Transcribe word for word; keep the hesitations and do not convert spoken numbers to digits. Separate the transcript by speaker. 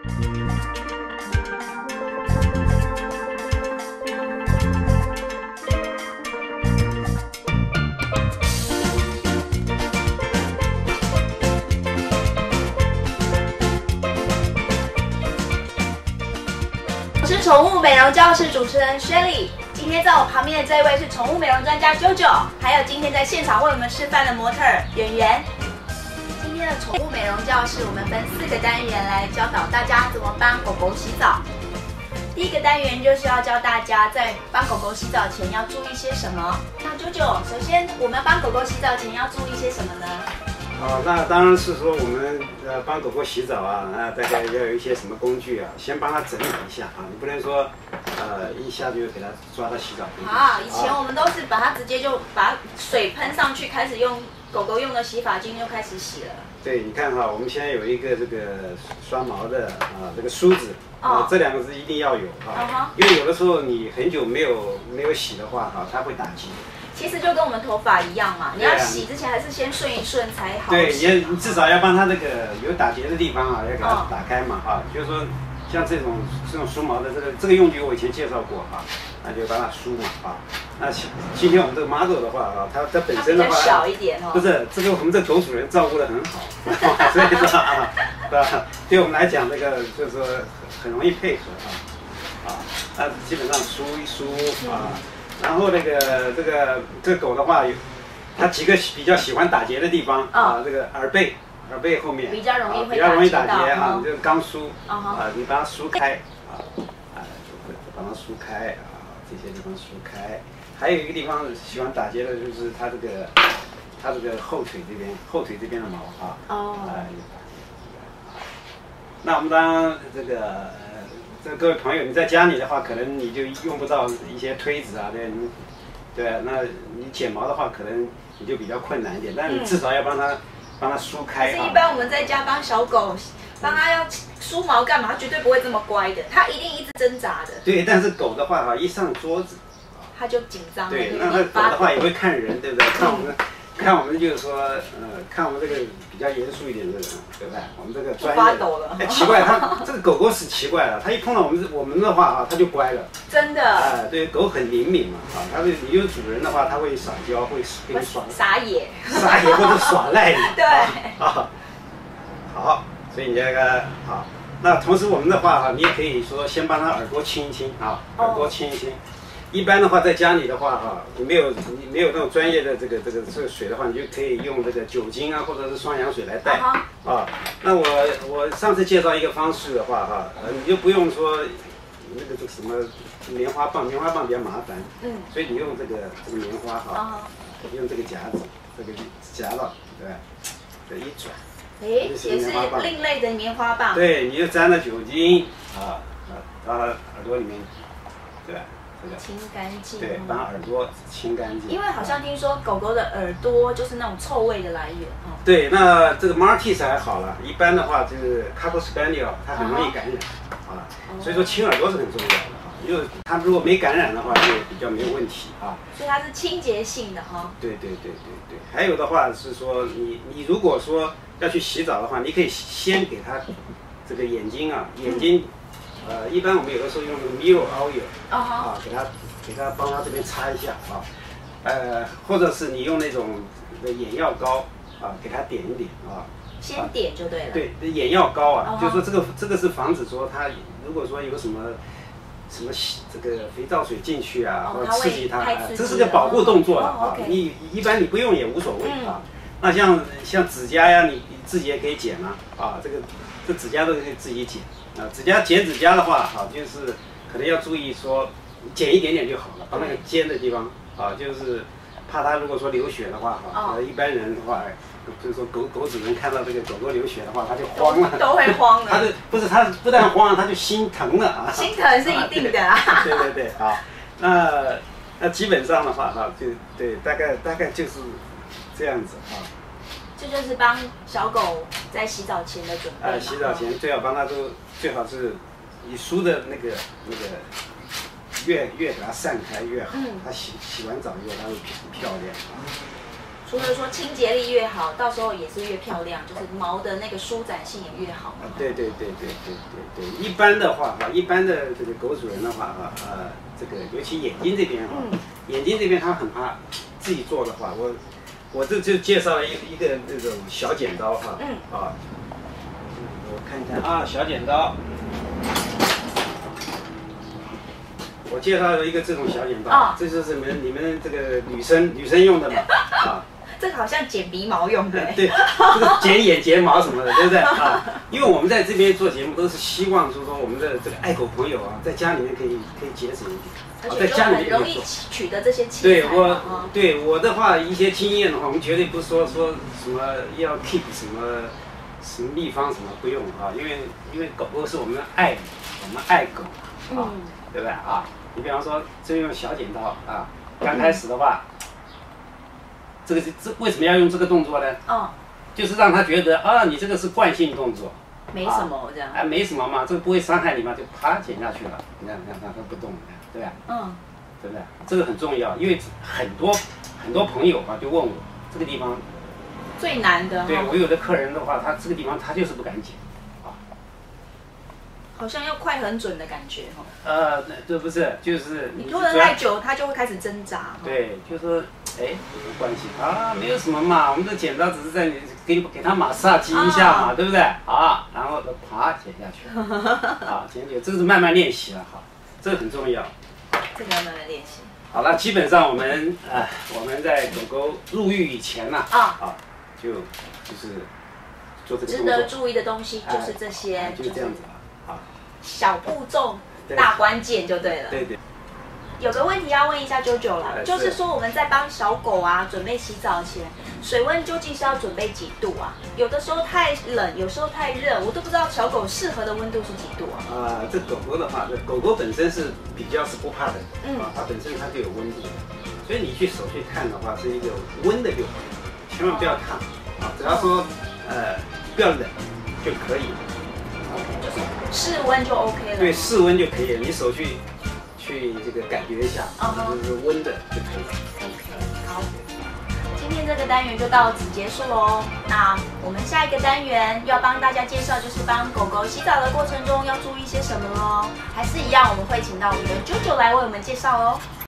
Speaker 1: 我是宠物美容教室主持人 Shelly， 今天在我旁边的这一位是宠物美容专家 JoJo， 还有今天在现场为我们示范的模特儿圆圆。今天的宠物美容教室，我们分四个单元来教导大家怎么帮狗狗洗澡。第一个单元就是要教大家在帮狗狗洗澡前要注意些什么。那 JoJo， 首先我们帮狗狗洗澡前要注意些什么呢？
Speaker 2: 哦，那当然是说我们呃帮狗狗洗澡啊，那大概要有一些什么工具啊，先帮它整理一下啊，你不能说呃一下就给它抓到洗澡盆。
Speaker 1: 好，以前我们都是把它直接就把水喷上去，开始用狗狗用的洗发精就开始洗了。
Speaker 2: 对，你看哈，我们现在有一个这个刷毛的啊，这个梳子啊，哦、这两个字一定要有啊， uh huh. 因为有的时候你很久没有没有洗的话哈，它会打结。
Speaker 1: 其实就跟我们头发一样嘛，你要洗之前还是先顺一顺才好。
Speaker 2: 对，你你至少要帮它这个有打结的地方啊，要给它打开嘛哈。就是说，像这种这种梳毛的这个这个用具我以前介绍过哈，那就帮它梳嘛啊。那今天我们这个 model 的话啊，它它本身的话，
Speaker 1: 它比较小一点哦。
Speaker 2: 不是，这个我们这狗主人照顾得很好，所以说啊，对我们来讲这个就是说很容易配合啊啊，那基本上梳一梳啊。然后那个这个这个狗的话，有它几个比较喜欢打结的地方、哦、啊，这个耳背耳背后面
Speaker 1: 比较容易会
Speaker 2: 比较容易打结啊，
Speaker 1: 哦、
Speaker 2: 这个刚梳、哦、啊，你把它梳开啊啊，把它梳开啊，这些地方梳开。还有一个地方喜欢打结的就是它这个它这个后腿这边后腿这边的毛啊哦啊，那我们当然这个。这各位朋友，你在家里的话，可能你就用不到一些推子啊，对，你对啊，那你剪毛的话，可能你就比较困难一点，但你至少要帮它、嗯、帮它梳开。
Speaker 1: 可是，一般我们在家帮小狗帮它要梳毛干嘛？它绝对不会这么乖的，它一定一直挣扎的。
Speaker 2: 对，但是狗的话哈，一上桌子，
Speaker 1: 它就紧张。
Speaker 2: 对，那它狗的话也会看人，对不对？看我们。看我们就是说，呃，看我们这个比较严肃一点的人，对不对？我们这个专业，
Speaker 1: 发抖了。
Speaker 2: 哎，奇怪，它这个狗狗是奇怪了，它一碰到我们我们的话啊，它就乖了。
Speaker 1: 真的。
Speaker 2: 哎、呃，对，狗很灵敏嘛，啊，它会你有主人的话，它会撒娇，会跟你耍
Speaker 1: 撒野，
Speaker 2: 撒野或者耍赖你。
Speaker 1: 对。
Speaker 2: 啊，好，所以你这个好，那同时我们的话哈，你也可以说先帮它耳朵清一清啊，耳朵清一清。哦一般的话，在家里的话，哈，你没有你没有那种专业的这个这个这个水的话，你就可以用这个酒精啊，或者是双氧水来带、uh huh. 啊。那我我上次介绍一个方式的话，哈，呃，你就不用说那个这个什么棉花棒，棉花棒比较麻烦，嗯，所以你用这个这个棉花哈， uh huh. 用这个夹子，这个夹到，对吧？这一转，
Speaker 1: 哎，也是另类的棉花棒。
Speaker 2: 对，你就沾了酒精啊啊，到耳朵里面，对吧？
Speaker 1: 清干净，
Speaker 2: 对，把耳朵清干净。
Speaker 1: 因为好像听说狗狗的耳朵就是那种臭味的来源哦。
Speaker 2: 对，那这个 Maltese 还好了，一般的话就是 Cocker Spaniel 它很容易感染、uh huh. 啊，所以说清耳朵是很重要的啊。因为它如果没感染的话，就比较没有问题啊。
Speaker 1: 所以它是清洁性的哈、哦。
Speaker 2: 对对对对对，还有的话是说你你如果说要去洗澡的话，你可以先给它这个眼睛啊眼睛。嗯呃，一般我们有的时候用那个 mirror oil 啊，给它给它帮它这边擦一下啊，呃，或者是你用那种眼药膏啊，给它点一点啊。
Speaker 1: 先点就对了。
Speaker 2: 对，眼药膏啊， uh huh. 就是说这个这个是防止说它如果说有什么什么这个肥皂水进去啊，
Speaker 1: oh,
Speaker 2: 或者刺激它，
Speaker 1: 它
Speaker 2: 这是个保护动作了啊。
Speaker 1: oh, okay.
Speaker 2: 你一般你不用也无所谓啊。嗯、那像像指甲呀，你自己也可以剪啊，啊，这个这指甲都可以自己剪。啊，指甲剪指甲的话，哈，就是可能要注意说，剪一点点就好了，把那个尖的地方啊，就是怕它如果说流血的话，哈，呃，一般人的话，就是说狗狗主人看到这个狗狗流血的话，他就慌了，
Speaker 1: 都会慌了。
Speaker 2: 他就不是他不但慌了，他就心疼了啊。
Speaker 1: 心疼是一定的啊。
Speaker 2: 对对对，好，那那基本上的话，哈，就对，大概大概就是这样子啊。
Speaker 1: 这就是帮小狗在洗澡前的准备。
Speaker 2: 呃，洗澡前最好帮它都最好是你梳的那个那个越越给它散开越好，嗯、它洗洗完澡以后它会很漂亮啊。
Speaker 1: 除了说清洁力越好，到时候也是越漂亮，就是毛的那个舒展性也越好。
Speaker 2: 啊，对对对对对对对，一般的话哈，一般的这个狗主人的话啊，呃，这个尤其眼睛这边哈，嗯、眼睛这边他很怕自己做的话，我我这就介绍了一一个那种小剪刀哈，嗯啊，我看看啊，小剪刀。我介绍了一个这种小剪刀，哦、这就是你们你们这个女生女生用的嘛，啊，
Speaker 1: 这个好像剪鼻毛用的，
Speaker 2: 对，这个剪眼睫毛什么的，对不对啊？因为我们在这边做节目都是希望说说我们的这个爱狗朋友啊，在家里面可以可以节省一点，
Speaker 1: 而且就很容易取得这些器材。
Speaker 2: 对我对我的话一些经验的话，我们绝对不是说说什么要 keep 什么什么秘方什么不用啊，因为因为狗狗是我们的爱，我们爱狗啊。嗯对不对啊？你比方说，这用小剪刀啊，刚开始的话，这个是这为什么要用这个动作呢？哦，就是让他觉得啊，你这个是惯性动作，
Speaker 1: 没什么这样。
Speaker 2: 啊，没什么嘛，这个不会伤害你嘛，就啪剪下去了。你看，你看，它它不动，对吧？嗯，对不对？这个很重要，因为很多很多朋友啊，就问我这个地方
Speaker 1: 最难的。
Speaker 2: 对我有的客人的话，他这个地方他就是不敢剪。
Speaker 1: 好像要快很准的感觉哈。
Speaker 2: 呃，这不是，就是
Speaker 1: 你拖得太久，它就会开始挣扎。
Speaker 2: 对，就说哎，没关系啊，没有什么嘛，我们的剪刀只是在你给给它马杀鸡一下嘛，啊、对不对？啊，然后啪剪下去，啊，剪下去，这个是慢慢练习了哈，这个很重要。
Speaker 1: 这个要慢慢练习。
Speaker 2: 好了，基本上我们呃我们在狗狗入狱以前呐，啊，啊，就就是做这个动作。值
Speaker 1: 得注意的东西就是这些，
Speaker 2: 哎、就是这样子。
Speaker 1: 小步骤大关键就对了。
Speaker 2: 对对。
Speaker 1: 有个问题要问一下啾啾啦，就是说我们在帮小狗啊准备洗澡前，水温究竟是要准备几度啊？有的时候太冷，有时候太热，我都不知道小狗适合的温度是几度啊？
Speaker 2: 啊、呃，这狗狗的话，这狗狗本身是比较是不怕的，嗯，啊，它本身它就有温度，所以你去手去看的话是一个温的就好，千万不要烫，啊，只要说呃不要冷就可以了。
Speaker 1: 就是室温就 OK 了。
Speaker 2: 对，室温就可以了。你手去去这个感觉一下，啊、uh， 就是温的就可以了。
Speaker 1: OK， 好。今天这个单元就到此结束喽。那我们下一个单元要帮大家介绍，就是帮狗狗洗澡的过程中要注意些什么喽。还是一样，我们会请到我们的啾啾来为我们介绍哦。